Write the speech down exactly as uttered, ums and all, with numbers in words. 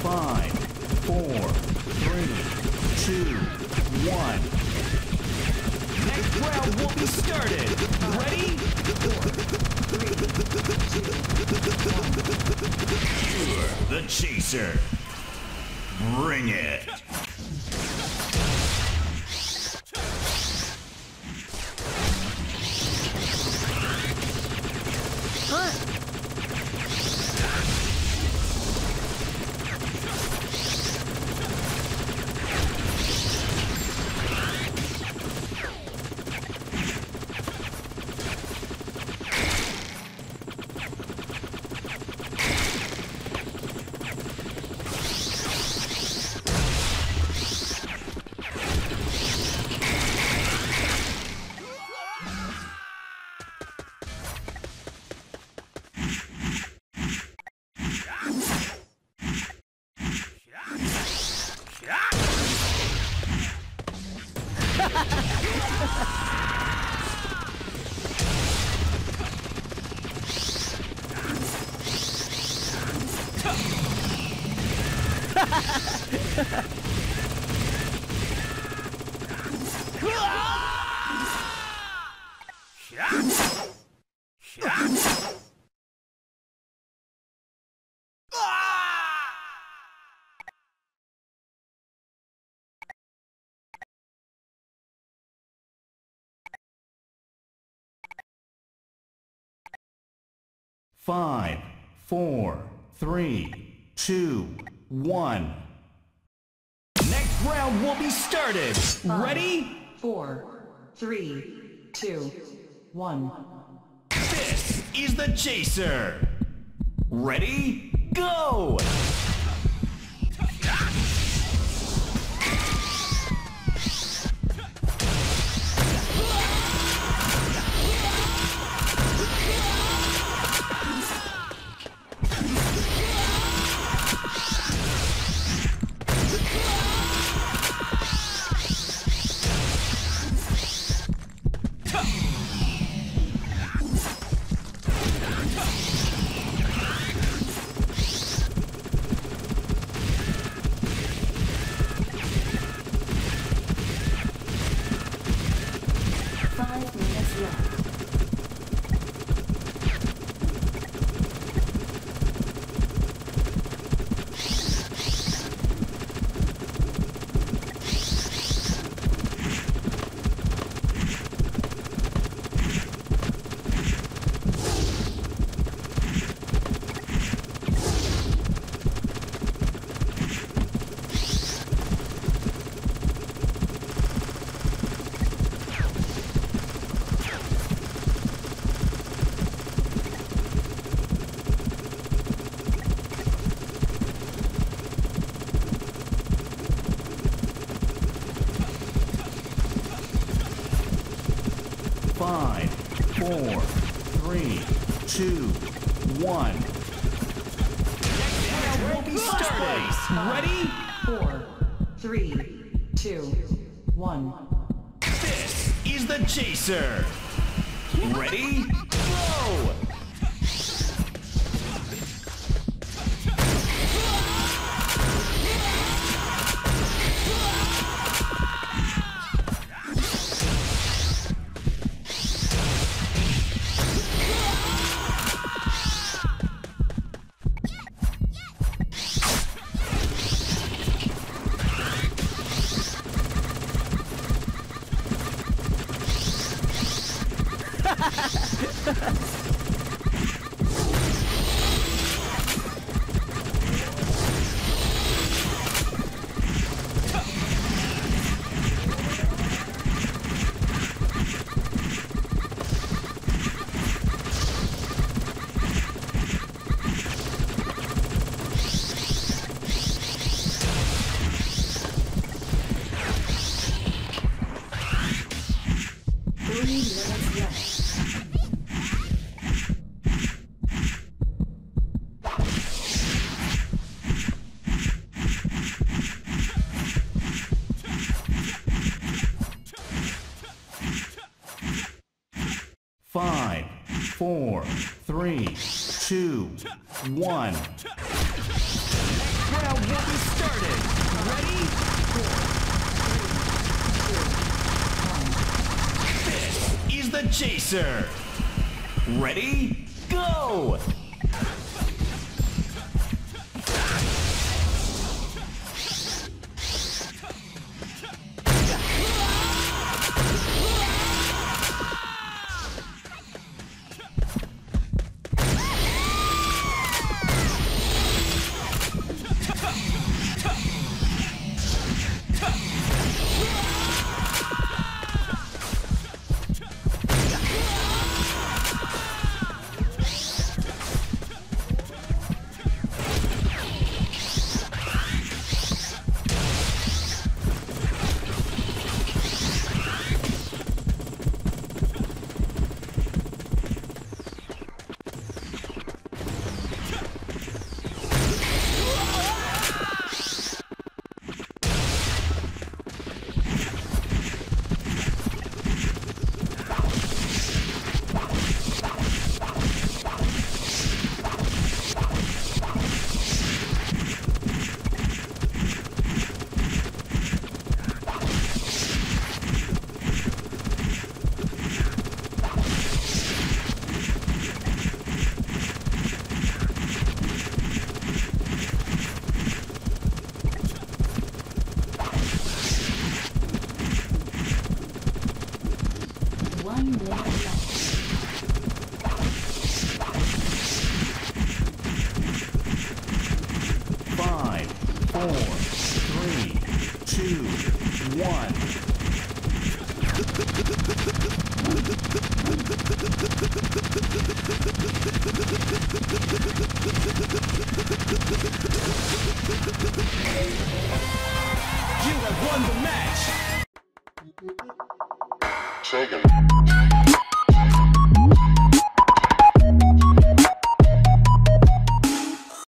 Five, four, three, two, one. Next round will be started. Ready? You're the chaser. Bring it. Five, four, three, two, one. Next round will be started. Five, Ready? Four, three, two, one. This is the chaser. Ready? Go! Five minutes left. Five, four, three, two, one. Next round will be started. Ready? Four, three, two, one. This is the chaser. Ready? Go! Five, four, three, two, one. Round one chaser. Ready? Go! One minute left. Five, four, three, two, one. You have won the match! Sega.